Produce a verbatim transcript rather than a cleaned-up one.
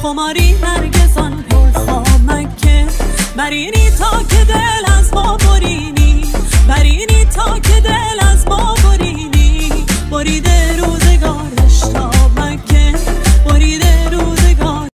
خماری نرگسان پر خامکه برینی تا که دل از ما برینی برینی تا که دل